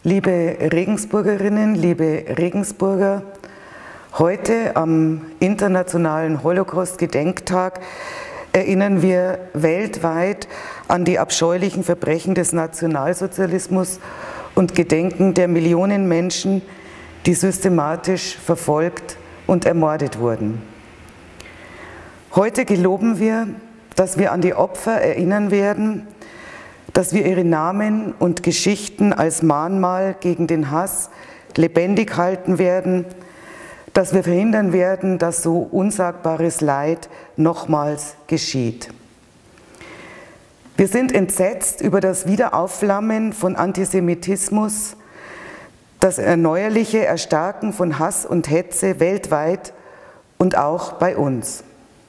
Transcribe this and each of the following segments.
Liebe Regensburgerinnen, liebe Regensburger, heute am Internationalen Holocaust-Gedenktag erinnern wir weltweit an die abscheulichen Verbrechen des Nationalsozialismus und gedenken der Millionen Menschen, die systematisch verfolgt und ermordet wurden. Heute geloben wir, dass wir an die Opfer erinnern werden, dass wir ihre Namen und Geschichten als Mahnmal gegen den Hass lebendig halten werden, dass wir verhindern werden, dass so unsagbares Leid nochmals geschieht. Wir sind entsetzt über das Wiederaufflammen von Antisemitismus, das erneuerliche Erstarken von Hass und Hetze weltweit und auch bei uns.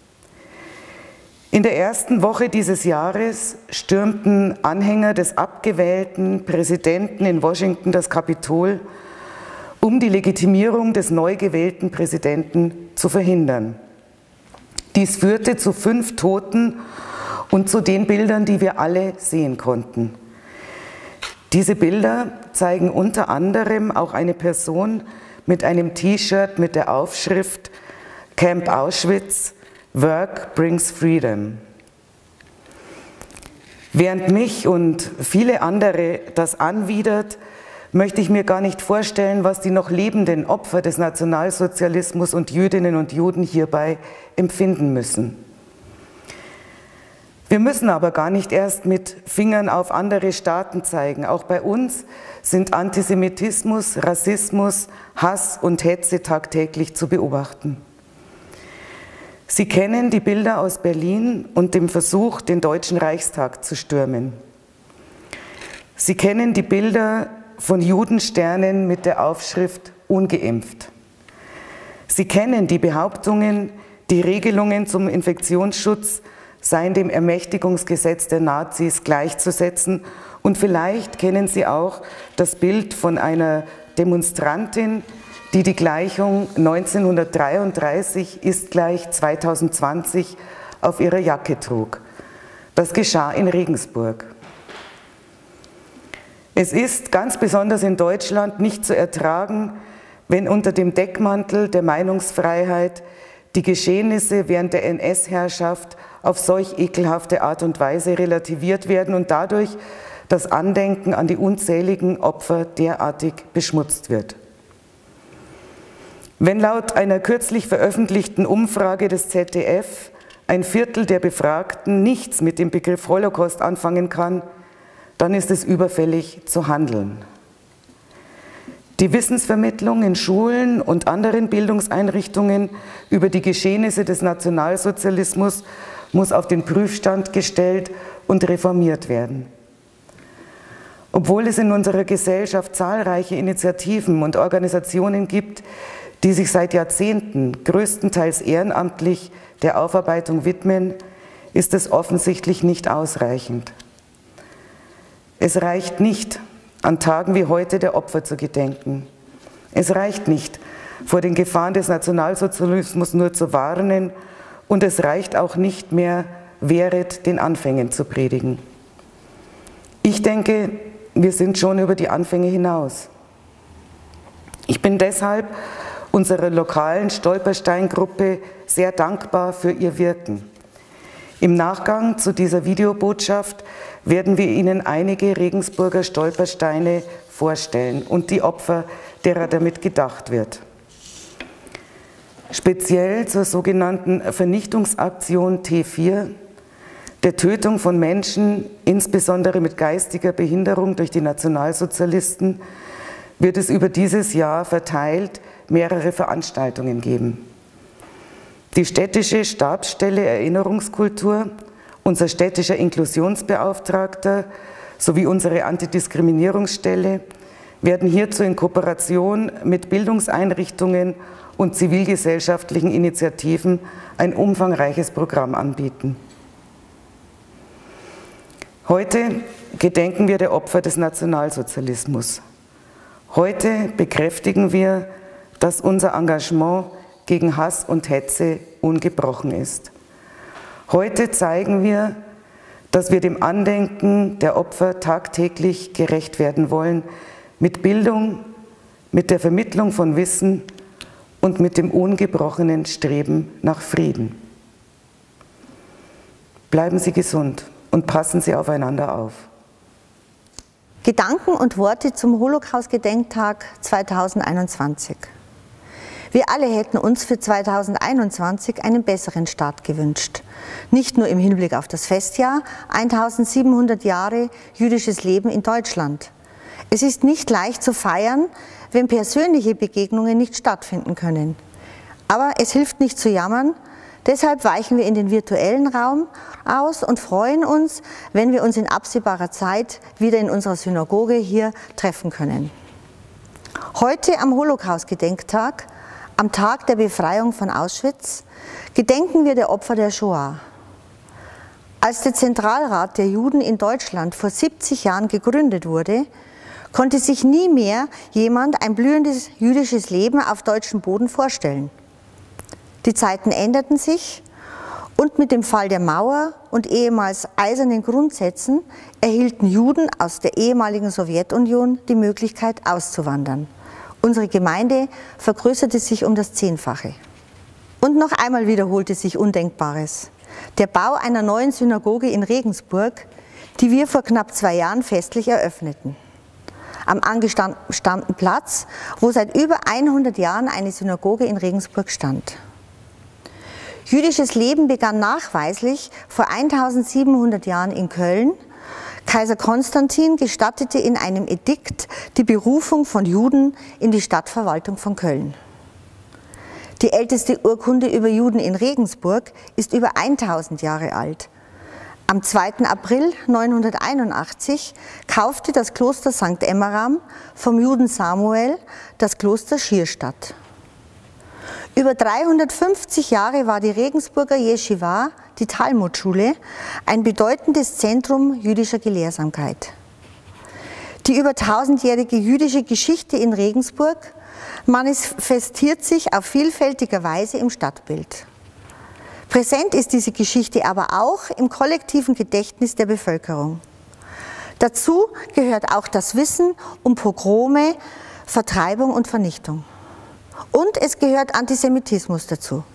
In der ersten Woche dieses Jahres stürmten Anhänger des abgewählten Präsidenten in Washington das Kapitol, um die Legitimierung des neu gewählten Präsidenten zu verhindern. Dies führte zu 5 Toten und zu den Bildern, die wir alle sehen konnten. Diese Bilder zeigen unter anderem auch eine Person mit einem T-Shirt mit der Aufschrift Camp Auschwitz, Work brings freedom. Während mich und viele andere das anwidert, möchte ich mir gar nicht vorstellen, was die noch lebenden Opfer des Nationalsozialismus und Jüdinnen und Juden hierbei empfinden müssen. Wir müssen aber gar nicht erst mit Fingern auf andere Staaten zeigen. Auch bei uns sind Antisemitismus, Rassismus, Hass und Hetze tagtäglich zu beobachten. Sie kennen die Bilder aus Berlin und dem Versuch, den Deutschen Reichstag zu stürmen. Sie kennen die Bilder von Judensternen mit der Aufschrift ungeimpft. Sie kennen die Behauptungen, die Regelungen zum Infektionsschutz seien dem Ermächtigungsgesetz der Nazis gleichzusetzen. Und vielleicht kennen Sie auch das Bild von einer Demonstrantin, die die Gleichung 1933 ist gleich 2020 auf ihrer Jacke trug. Das geschah in Regensburg. Es ist ganz besonders in Deutschland nicht zu ertragen, wenn unter dem Deckmantel der Meinungsfreiheit die Geschehnisse während der NS-Herrschaft auf solch ekelhafte Art und Weise relativiert werden und dadurch das Andenken an die unzähligen Opfer derartig beschmutzt wird. Wenn laut einer kürzlich veröffentlichten Umfrage des ZDF ein Viertel der Befragten nichts mit dem Begriff Holocaust anfangen kann, dann ist es überfällig zu handeln. Die Wissensvermittlung in Schulen und anderen Bildungseinrichtungen über die Geschehnisse des Nationalsozialismus muss auf den Prüfstand gestellt und reformiert werden. Obwohl es in unserer Gesellschaft zahlreiche Initiativen und Organisationen gibt, die sich seit Jahrzehnten größtenteils ehrenamtlich der Aufarbeitung widmen, ist es offensichtlich nicht ausreichend. Es reicht nicht, an Tagen wie heute der Opfer zu gedenken. Es reicht nicht, vor den Gefahren des Nationalsozialismus nur zu warnen, und es reicht auch nicht mehr, wehret den Anfängen zu predigen. Ich denke, wir sind schon über die Anfänge hinaus. Ich bin deshalb unserer lokalen Stolpersteingruppe sehr dankbar für ihr Wirken. Im Nachgang zu dieser Videobotschaft werden wir Ihnen einige Regensburger Stolpersteine vorstellen und die Opfer, derer damit gedacht wird. Speziell zur sogenannten Vernichtungsaktion T4, der Tötung von Menschen, insbesondere mit geistiger Behinderung durch die Nationalsozialisten, wird es über dieses Jahr verteilt mehrere Veranstaltungen geben. Die städtische Stabsstelle Erinnerungskultur, unser städtischer Inklusionsbeauftragter sowie unsere Antidiskriminierungsstelle werden hierzu in Kooperation mit Bildungseinrichtungen und zivilgesellschaftlichen Initiativen ein umfangreiches Programm anbieten. Heute gedenken wir der Opfer des Nationalsozialismus. Heute bekräftigen wir, dass unser Engagement gegen Hass und Hetze ungebrochen ist. Heute zeigen wir, dass wir dem Andenken der Opfer tagtäglich gerecht werden wollen, mit Bildung, mit der Vermittlung von Wissen und mit dem ungebrochenen Streben nach Frieden. Bleiben Sie gesund und passen Sie aufeinander auf. Gedanken und Worte zum Holocaust-Gedenktag 2021. Wir alle hätten uns für 2021 einen besseren Start gewünscht. Nicht nur im Hinblick auf das Festjahr 1700 Jahre jüdisches Leben in Deutschland. Es ist nicht leicht zu feiern, wenn persönliche Begegnungen nicht stattfinden können. Aber es hilft nicht zu jammern, deshalb weichen wir in den virtuellen Raum aus und freuen uns, wenn wir uns in absehbarer Zeit wieder in unserer Synagoge hier treffen können. Heute am Holocaust-Gedenktag, am Tag der Befreiung von Auschwitz, gedenken wir der Opfer der Shoah. Als der Zentralrat der Juden in Deutschland vor 70 Jahren gegründet wurde, konnte sich nie mehr jemand ein blühendes jüdisches Leben auf deutschem Boden vorstellen. Die Zeiten änderten sich und mit dem Fall der Mauer und ehemals eisernen Grundsätzen erhielten Juden aus der ehemaligen Sowjetunion die Möglichkeit auszuwandern. Unsere Gemeinde vergrößerte sich um das 10-fache. Und noch einmal wiederholte sich Undenkbares. Der Bau einer neuen Synagoge in Regensburg, die wir vor knapp 2 Jahren festlich eröffneten. Am angestammten Platz, wo seit über 100 Jahren eine Synagoge in Regensburg stand. Jüdisches Leben begann nachweislich vor 1700 Jahren in Köln. Kaiser Konstantin gestattete in einem Edikt die Berufung von Juden in die Stadtverwaltung von Köln. Die älteste Urkunde über Juden in Regensburg ist über 1000 Jahre alt. Am 2. April 981 kaufte das Kloster St. Emmeram vom Juden Samuel das Kloster Schierstadt. Über 350 Jahre war die Regensburger Jeschiwa, die Talmudschule, ein bedeutendes Zentrum jüdischer Gelehrsamkeit. Die über 1000-jährige jüdische Geschichte in Regensburg manifestiert sich auf vielfältiger Weise im Stadtbild. Präsent ist diese Geschichte aber auch im kollektiven Gedächtnis der Bevölkerung. Dazu gehört auch das Wissen um Pogrome, Vertreibung und Vernichtung. Und es gehört Antisemitismus dazu.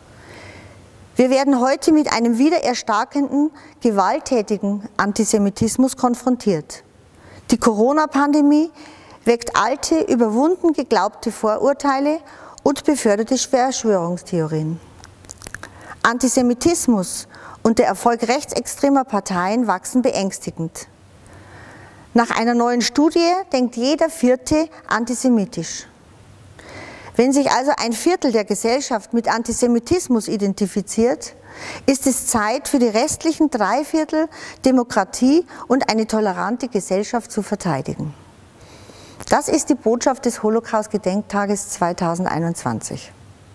Wir werden heute mit einem wieder erstarkenden, gewalttätigen Antisemitismus konfrontiert. Die Corona-Pandemie weckt alte, überwunden geglaubte Vorurteile und beförderte Verschwörungstheorien. Antisemitismus und der Erfolg rechtsextremer Parteien wachsen beängstigend. Nach einer neuen Studie denkt jeder Vierte antisemitisch. Wenn sich also ein Viertel der Gesellschaft mit Antisemitismus identifiziert, ist es Zeit für die restlichen 3/4 Demokratie und eine tolerante Gesellschaft zu verteidigen. Das ist die Botschaft des Holocaust-Gedenktages 2021.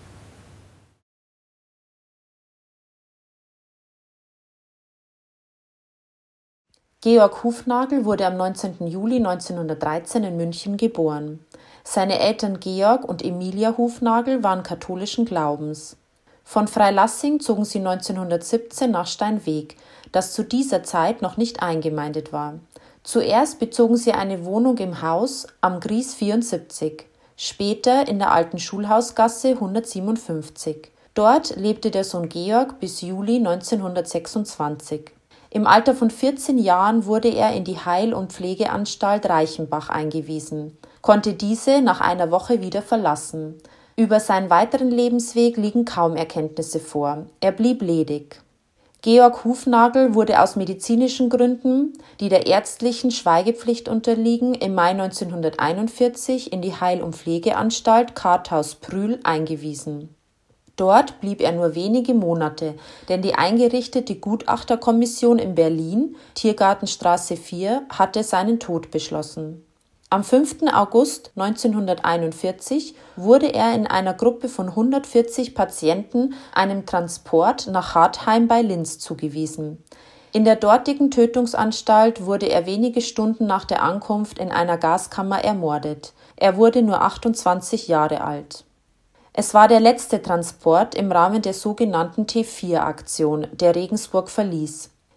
Georg Hufnagel wurde am 19. Juli 1913 in München geboren. Seine Eltern Georg und Emilia Hufnagel waren katholischen Glaubens. Von Freilassing zogen sie 1917 nach Steinweg, das zu dieser Zeit noch nicht eingemeindet war. Zuerst bezogen sie eine Wohnung im Haus am Gries 74, später in der alten Schulhausgasse 157. Dort lebte der Sohn Georg bis Juli 1926. Im Alter von 14 Jahren wurde er in die Heil- und Pflegeanstalt Reichenbach eingewiesen, konnte diese nach einer Woche wieder verlassen. Über seinen weiteren Lebensweg liegen kaum Erkenntnisse vor. Er blieb ledig. Georg Hufnagel wurde aus medizinischen Gründen, die der ärztlichen Schweigepflicht unterliegen, im Mai 1941 in die Heil- und Pflegeanstalt Karthaus-Prühl eingewiesen. Dort blieb er nur wenige Monate, denn die eingerichtete Gutachterkommission in Berlin, Tiergartenstraße 4, hatte seinen Tod beschlossen. Am 5. August 1941 wurde er in einer Gruppe von 140 Patienten einem Transport nach Hartheim bei Linz zugewiesen. In der dortigen Tötungsanstalt wurde er wenige Stunden nach der Ankunft in einer Gaskammer ermordet. Er wurde nur 28 Jahre alt. Es war der letzte Transport im Rahmen der sogenannten T4-Aktion, der Regensburg verließ.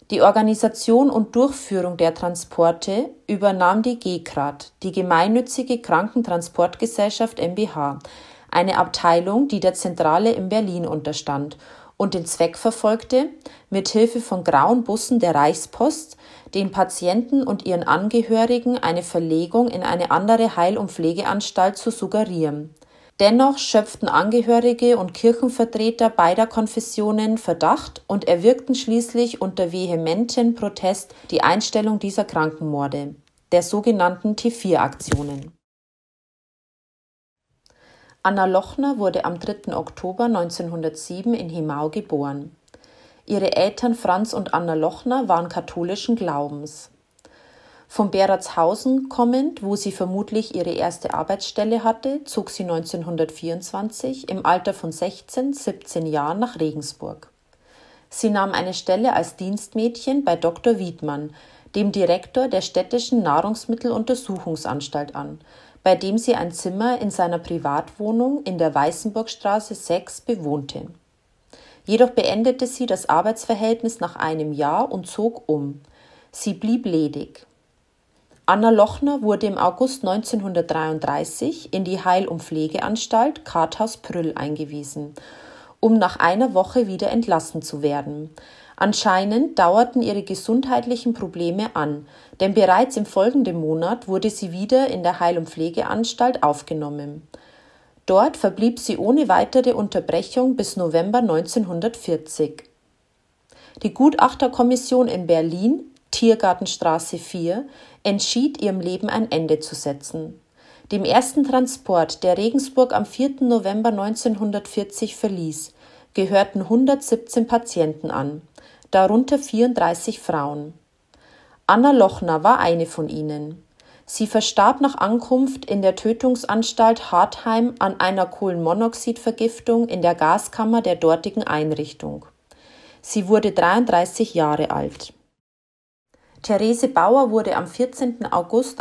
Die Organisation und Durchführung der Transporte übernahm die GKRAT, die Gemeinnützige Krankentransportgesellschaft mbH, eine Abteilung, die der Zentrale in Berlin unterstand und den Zweck verfolgte, mit Hilfe von grauen Bussen der Reichspost den Patienten und ihren Angehörigen eine Verlegung in eine andere Heil- und Pflegeanstalt zu suggerieren. Dennoch schöpften Angehörige und Kirchenvertreter beider Konfessionen Verdacht und erwirkten schließlich unter vehementen Protest die Einstellung dieser Krankenmorde, der sogenannten T4-Aktionen. Anna Lochner wurde am 3. Oktober 1907 in Hemau geboren. Ihre Eltern Franz und Anna Lochner waren katholischen Glaubens. Von Beratshausen kommend, wo sie vermutlich ihre erste Arbeitsstelle hatte, zog sie 1924 im Alter von 17 Jahren nach Regensburg. Sie nahm eine Stelle als Dienstmädchen bei Dr. Wiedmann, dem Direktor der städtischen Nahrungsmitteluntersuchungsanstalt an, bei dem sie ein Zimmer in seiner Privatwohnung in der Weißenburgstraße 6 bewohnte. Jedoch beendete sie das Arbeitsverhältnis nach einem Jahr und zog um. Sie blieb ledig. Anna Lochner wurde im August 1933 in die Heil- und Pflegeanstalt Karthaus Prüll eingewiesen, um nach einer Woche wieder entlassen zu werden. Anscheinend dauerten ihre gesundheitlichen Probleme an, denn bereits im folgenden Monat wurde sie wieder in der Heil- und Pflegeanstalt aufgenommen. Dort verblieb sie ohne weitere Unterbrechung bis November 1940. Die Gutachterkommission in Berlin, Tiergartenstraße 4, entschied, ihrem Leben ein Ende zu setzen. Dem ersten Transport, der Regensburg am 4. November 1940 verließ, gehörten 117 Patienten an, darunter 34 Frauen. Anna Lochner war eine von ihnen. Sie verstarb nach Ankunft in der Tötungsanstalt Hartheim an einer Kohlenmonoxidvergiftung in der Gaskammer der dortigen Einrichtung. Sie wurde 33 Jahre alt. Therese Bauer wurde am 14. August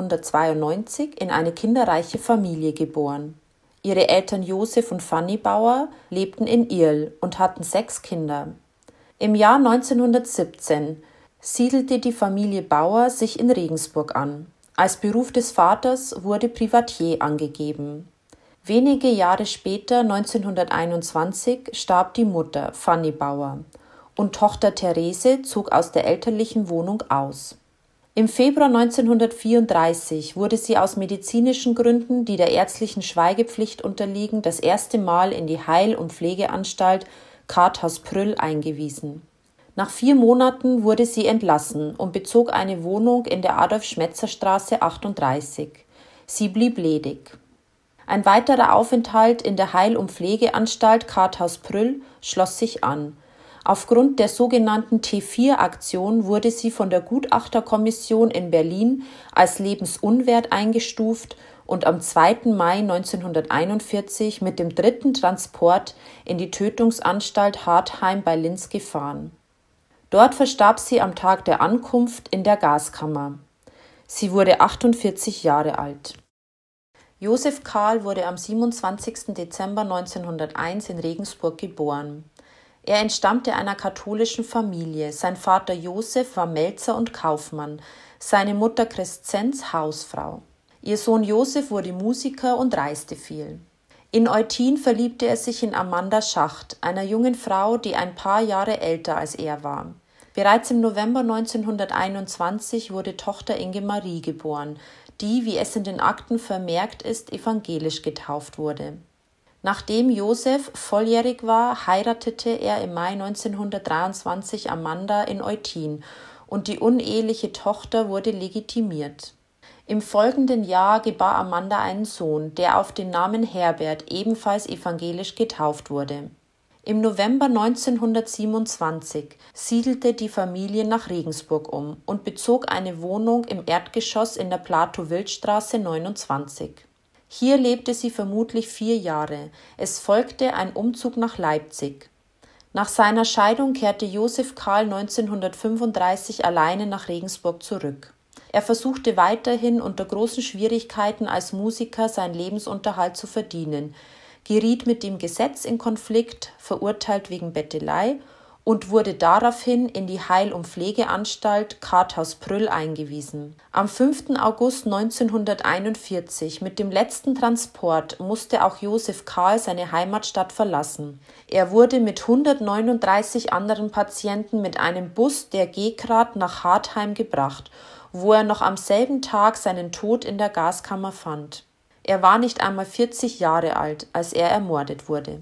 1892 in eine kinderreiche Familie geboren. Ihre Eltern Josef und Fanny Bauer lebten in Irl und hatten 6 Kinder. Im Jahr 1917 siedelte die Familie Bauer sich in Regensburg an. Als Beruf des Vaters wurde Privatier angegeben. Wenige Jahre später, 1921, starb die Mutter, Fanny Bauer, und Tochter Therese zog aus der elterlichen Wohnung aus. Im Februar 1934 wurde sie aus medizinischen Gründen, die der ärztlichen Schweigepflicht unterliegen, das erste Mal in die Heil- und Pflegeanstalt Karthaus Prüll eingewiesen. Nach 4 Monaten wurde sie entlassen und bezog eine Wohnung in der Adolf-Schmetzer-Straße 38. Sie blieb ledig. Ein weiterer Aufenthalt in der Heil- und Pflegeanstalt Karthaus Prüll schloss sich an. Aufgrund der sogenannten T4-Aktion wurde sie von der Gutachterkommission in Berlin als lebensunwert eingestuft und am 2. Mai 1941 mit dem 3. Transport in die Tötungsanstalt Hartheim bei Linz gefahren. Dort verstarb sie am Tag der Ankunft in der Gaskammer. Sie wurde 48 Jahre alt. Josef Karl wurde am 27. Dezember 1901 in Regensburg geboren. Er entstammte einer katholischen Familie. Sein Vater Josef war Melzer und Kaufmann, seine Mutter Crescenz Hausfrau. Ihr Sohn Josef wurde Musiker und reiste viel. In Eutin verliebte er sich in Amanda Schacht, einer jungen Frau, die ein paar Jahre älter als er war. Bereits im November 1921 wurde Tochter Inge Marie geboren, die, wie es in den Akten vermerkt ist, evangelisch getauft wurde. Nachdem Josef volljährig war, heiratete er im Mai 1923 Amanda in Eutin und die uneheliche Tochter wurde legitimiert. Im folgenden Jahr gebar Amanda einen Sohn, der auf den Namen Herbert ebenfalls evangelisch getauft wurde. Im November 1927 siedelte die Familie nach Regensburg um und bezog eine Wohnung im Erdgeschoss in der Platow-Wildstraße 29. Hier lebte sie vermutlich 4 Jahre. Es folgte ein Umzug nach Leipzig. Nach seiner Scheidung kehrte Josef Karl 1935 alleine nach Regensburg zurück. Er versuchte weiterhin unter großen Schwierigkeiten als Musiker seinen Lebensunterhalt zu verdienen, geriet mit dem Gesetz in Konflikt, verurteilt wegen Bettelei und wurde daraufhin in die Heil- und Pflegeanstalt Karthaus-Prüll eingewiesen. Am 5. August 1941, mit dem letzten Transport, musste auch Josef Kahl seine Heimatstadt verlassen. Er wurde mit 139 anderen Patienten mit einem Bus der G-Grad nach Hartheim gebracht, wo er noch am selben Tag seinen Tod in der Gaskammer fand. Er war nicht einmal 40 Jahre alt, als er ermordet wurde.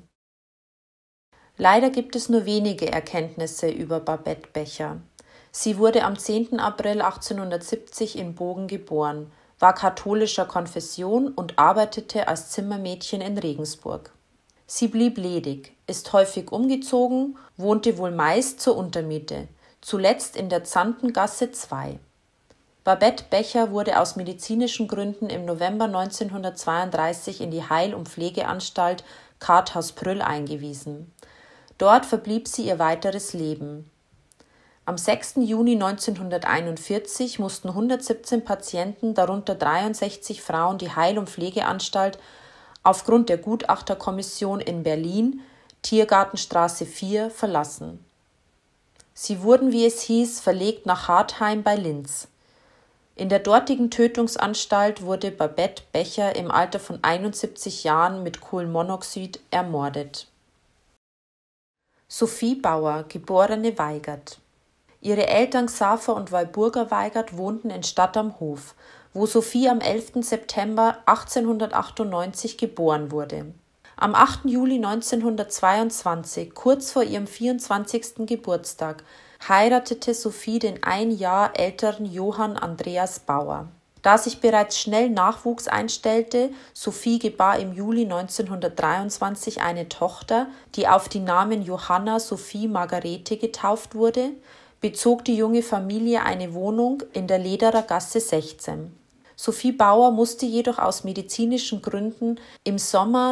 Leider gibt es nur wenige Erkenntnisse über Babette Becher. Sie wurde am 10. April 1870 in Bogen geboren, war katholischer Konfession und arbeitete als Zimmermädchen in Regensburg. Sie blieb ledig, ist häufig umgezogen, wohnte wohl meist zur Untermiete, zuletzt in der Zantengasse 2. Babette Becher wurde aus medizinischen Gründen im November 1932 in die Heil- und Pflegeanstalt Karthaus-Prüll eingewiesen. Dort verblieb sie ihr weiteres Leben. Am 6. Juni 1941 mussten 117 Patienten, darunter 63 Frauen, die Heil- und Pflegeanstalt aufgrund der Gutachterkommission in Berlin, Tiergartenstraße 4, verlassen. Sie wurden, wie es hieß, verlegt nach Hartheim bei Linz. In der dortigen Tötungsanstalt wurde Babette Becher im Alter von 71 Jahren mit Kohlenmonoxid ermordet. Sophie Bauer, geborene Weigert. Ihre Eltern Xaver und Walburga Weigert wohnten in Stadt am Hof, wo Sophie am 11. September 1898 geboren wurde. Am 8. Juli 1922, kurz vor ihrem 24. Geburtstag, heiratete Sophie den ein Jahr älteren Johann Andreas Bauer. Da sich bereits schnell Nachwuchs einstellte, Sophie gebar im Juli 1923 eine Tochter, die auf die Namen Johanna Sophie Margarete getauft wurde, bezog die junge Familie eine Wohnung in der Lederer Gasse 16. Sophie Bauer musste jedoch aus medizinischen Gründen im Sommer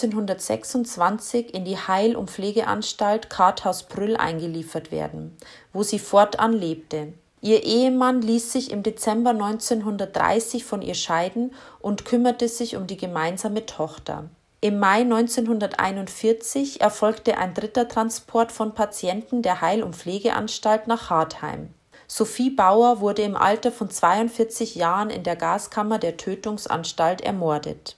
1926 in die Heil- und Pflegeanstalt Karthaus-Prüll eingeliefert werden, wo sie fortan lebte. Ihr Ehemann ließ sich im Dezember 1930 von ihr scheiden und kümmerte sich um die gemeinsame Tochter. Im Mai 1941 erfolgte ein dritter Transport von Patienten der Heil- und Pflegeanstalt nach Hartheim. Sophie Bauer wurde im Alter von 42 Jahren in der Gaskammer der Tötungsanstalt ermordet.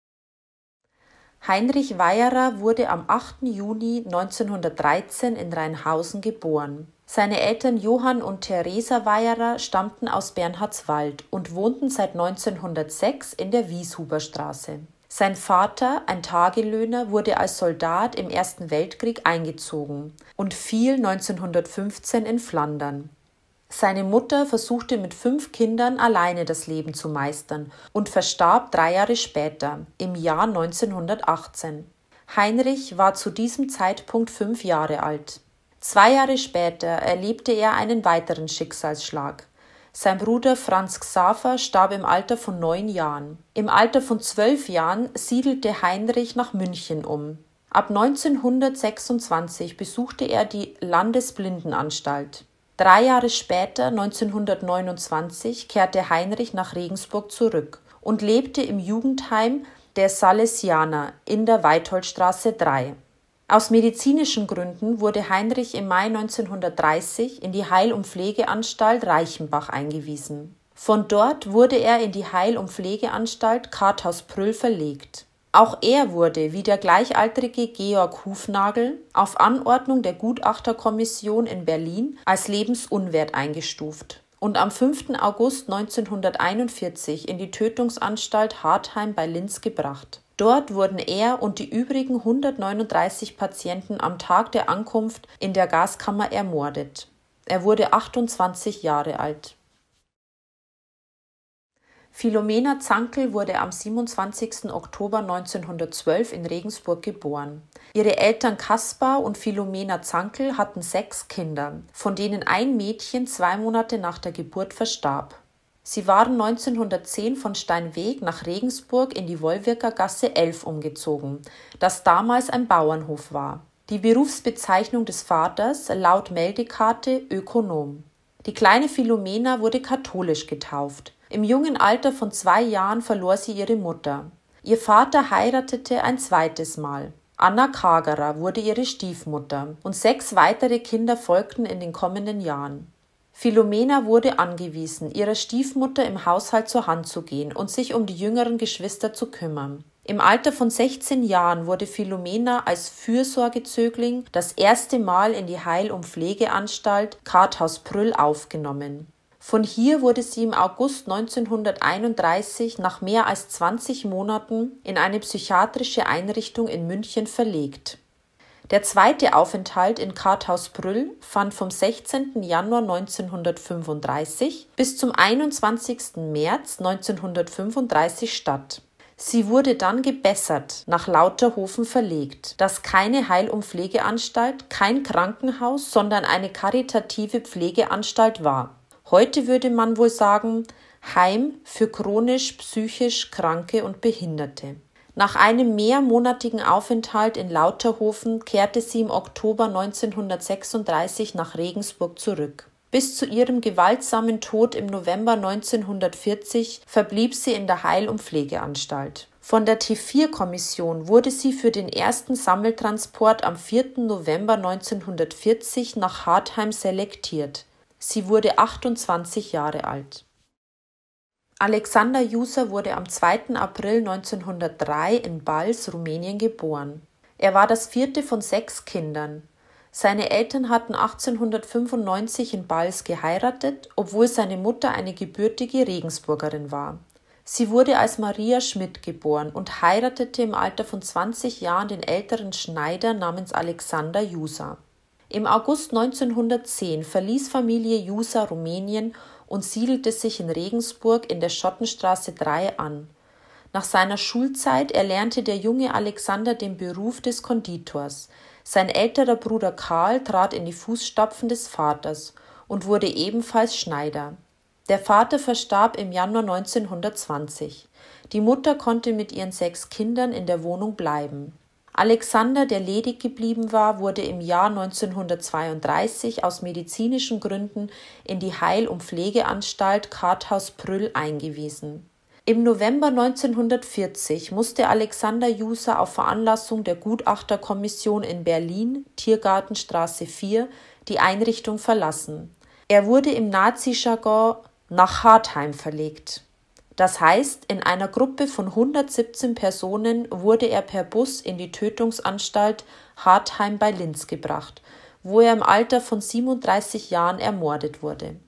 Heinrich Weyerer wurde am 8. Juni 1913 in Rheinhausen geboren. Seine Eltern Johann und Theresa Weyerer stammten aus Bernhardswald und wohnten seit 1906 in der Wieshuberstraße. Sein Vater, ein Tagelöhner, wurde als Soldat im Ersten Weltkrieg eingezogen und fiel 1915 in Flandern. Seine Mutter versuchte mit 5 Kindern alleine das Leben zu meistern und verstarb 3 Jahre später, im Jahr 1918. Heinrich war zu diesem Zeitpunkt 5 Jahre alt. 2 Jahre später erlebte er einen weiteren Schicksalsschlag. Sein Bruder Franz Xaver starb im Alter von 9 Jahren. Im Alter von 12 Jahren siedelte Heinrich nach München um. Ab 1926 besuchte er die Landesblindenanstalt. 3 Jahre später, 1929, kehrte Heinrich nach Regensburg zurück und lebte im Jugendheim der Salesianer in der Weitholdstraße 3. Aus medizinischen Gründen wurde Heinrich im Mai 1930 in die Heil- und Pflegeanstalt Reichenbach eingewiesen. Von dort wurde er in die Heil- und Pflegeanstalt Karthaus-Prüll verlegt. Auch er wurde, wie der gleichaltrige Georg Hufnagel, auf Anordnung der Gutachterkommission in Berlin als lebensunwert eingestuft und am 5. August 1941 in die Tötungsanstalt Hartheim bei Linz gebracht. Dort wurden er und die übrigen 139 Patienten am Tag der Ankunft in der Gaskammer ermordet. Er wurde 28 Jahre alt. Philomena Zankl wurde am 27. Oktober 1912 in Regensburg geboren. Ihre Eltern Kaspar und Philomena Zankl hatten 6 Kinder, von denen ein Mädchen 2 Monate nach der Geburt verstarb. Sie waren 1910 von Steinweg nach Regensburg in die Wollwirker Gasse 11 umgezogen, das damals ein Bauernhof war. Die Berufsbezeichnung des Vaters laut Meldekarte Ökonom. Die kleine Philomena wurde katholisch getauft. Im jungen Alter von 2 Jahren verlor sie ihre Mutter. Ihr Vater heiratete ein zweites Mal. Anna Kagerer wurde ihre Stiefmutter und 6 weitere Kinder folgten in den kommenden Jahren. Philomena wurde angewiesen, ihrer Stiefmutter im Haushalt zur Hand zu gehen und sich um die jüngeren Geschwister zu kümmern. Im Alter von 16 Jahren wurde Philomena als Fürsorgezögling das erste Mal in die Heil- und Pflegeanstalt Karthaus Prüll aufgenommen. Von hier wurde sie im August 1931 nach mehr als 20 Monaten in eine psychiatrische Einrichtung in München verlegt. Der zweite Aufenthalt in Karthaus Prüll fand vom 16. Januar 1935 bis zum 21. März 1935 statt. Sie wurde dann gebessert nach Lauterhofen verlegt, das keine Heil- und Pflegeanstalt, kein Krankenhaus, sondern eine karitative Pflegeanstalt war. Heute würde man wohl sagen, Heim für chronisch psychisch Kranke und Behinderte. Nach einem mehrmonatigen Aufenthalt in Lauterhofen kehrte sie im Oktober 1936 nach Regensburg zurück. Bis zu ihrem gewaltsamen Tod im November 1940 verblieb sie in der Heil- und Pflegeanstalt. Von der T4-Kommission wurde sie für den ersten Sammeltransport am 4. November 1940 nach Hartheim selektiert. Sie wurde 28 Jahre alt. Alexander Juser wurde am 2. April 1903 in Bals, Rumänien geboren. Er war das 4. von 6 Kindern. Seine Eltern hatten 1895 in Bals geheiratet, obwohl seine Mutter eine gebürtige Regensburgerin war. Sie wurde als Maria Schmidt geboren und heiratete im Alter von 20 Jahren den älteren Schneider namens Alexander Juser. Im August 1910 verließ Familie Juser Rumänien und siedelte sich in Regensburg in der Schottenstraße 3 an. Nach seiner Schulzeit erlernte der junge Alexander den Beruf des Konditors. Sein älterer Bruder Karl trat in die Fußstapfen des Vaters und wurde ebenfalls Schneider. Der Vater verstarb im Januar 1920. Die Mutter konnte mit ihren 6 Kindern in der Wohnung bleiben. Alexander, der ledig geblieben war, wurde im Jahr 1932 aus medizinischen Gründen in die Heil- und Pflegeanstalt Karthaus Prüll eingewiesen. Im November 1940 musste Alexander Juser auf Veranlassung der Gutachterkommission in Berlin, Tiergartenstraße 4, die Einrichtung verlassen. Er wurde im Nazi-Jargon nach Hartheim verlegt. Das heißt, in einer Gruppe von 117 Personen wurde er per Bus in die Tötungsanstalt Hartheim bei Linz gebracht, wo er im Alter von 37 Jahren ermordet wurde.